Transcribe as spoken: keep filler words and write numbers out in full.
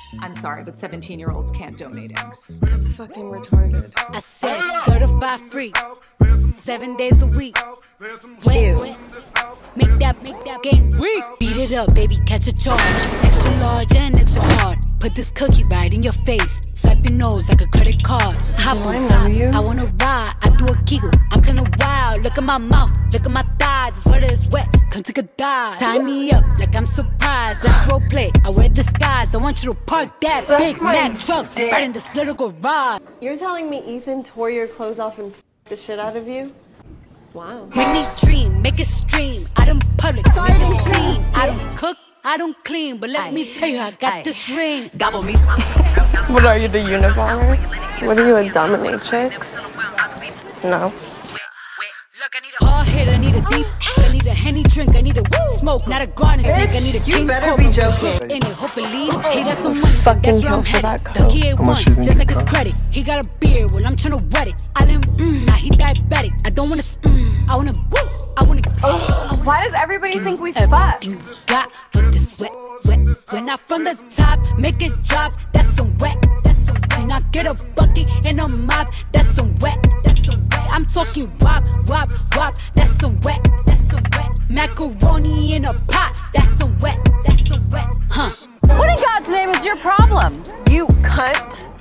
I'm sorry, but seventeen-year-olds can't donate eggs. That's fucking retarded. I said certified free, seven days a week. Wet, wet, make that, make that game weak. Beat it up, baby, catch a charge. Extra large and extra hard. Put this cookie right in your face. Swipe your nose like a credit card. Hop on top, I wanna ride. I do a giggle, I'm kinda wild. Look at my mouth, look at my thighs. It's wet, it's wet, come take a dive. Tie me up like I'm surprised. That's role play, I wear disguise. I want you to park that Suck Big Mac truck dick. right in this little garage. You're telling me Ethan tore your clothes off and f***ed the shit out of you? Wow. Make me dream, make it stream. I don't public, make it scene. I don't cook, I don't clean, but let Aye. me tell you, I got Aye. this ring. Gobble me. What are you, the Unabomber? What are you, a dominatrix? No. Look, I need a hard hit, I need a deep, I need a Henny drink, I need a woo smoke, not a garden snake, I need a king better be joking. In it, hopefully, he got some money, that's where I'm headed. Dougie ain't one, just like his credit. He got a beard, well, I'm tryna wet it. I let him, mm, now he diabetic. I don't wanna, mm, I wanna, woo, I wanna, oh, why does everybody think we fuck? Everything you got for this wet, wet, when not from the top, make it drop, that's some wet, that's some wet. Now get a bucket and a mop, that's some wet, that's some wet. I'm talking wop, wop, wop, that's some wet, that's some wet. Macaroni in a pot, that's some wet, that's some wet, huh? What in God's name is your problem? You cunt.